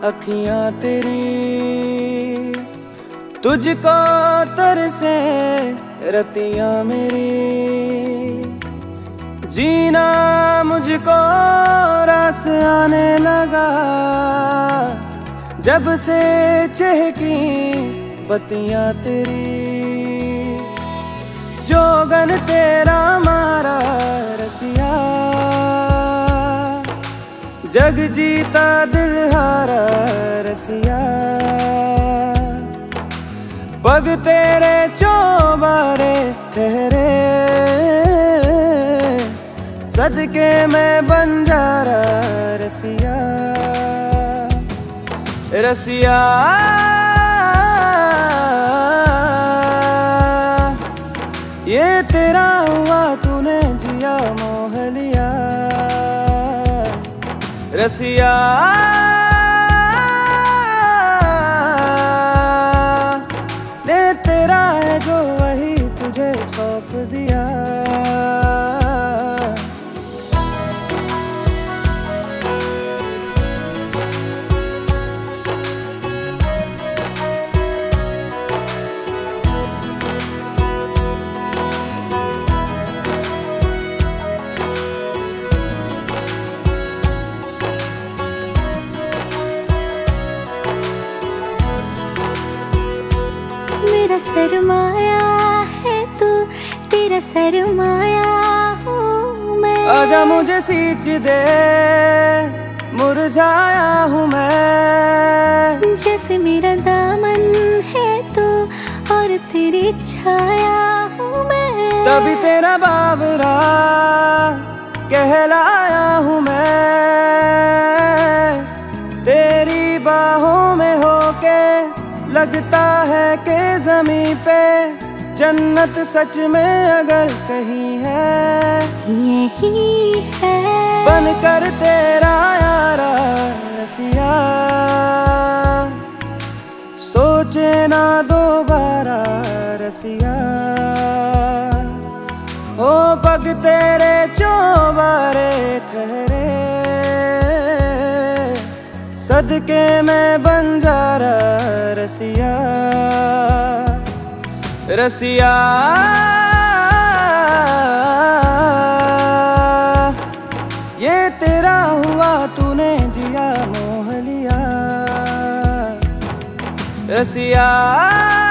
अखियां तेरी, तुझको तरसे रतियां मेरी। जीना मुझको रास आने लगा, जब से चहकी बत्तियां तेरी। जोगन तेरा मारा रसिया, जग जीता दिल हारा रसिया। पग तेरे चौबारे ठहरे, सदके में बंजारा रसिया। रसिया ये तेरा हुआ, तूने जिया मोह लिया। रसिया ने तेरा है जो वही तुझे सौंप दिया। मेरा सरमाया है तू, तेरा सरमाया हूँ मैं। आजा मुझे सींच दे, मुरझाया हूँ मैं। जैसे मेरा दामन है तू और तेरी छाया हूँ मैं। तभी तेरा बाबरा कहलाया हूँ मैं। तेरी बाहों में होके लगता है कि ज़मीं पे जन्नत सच में अगर कहीं है, यही है। बनकर तेरा यारा रसिया, सोचे ना दोबारा रसिया। हो पग तेरे चौबारे ठहरे, सदके में बंजारा रसिया। रसिया ये तेरा हुआ, तूने जिया मोह लिया। रसिया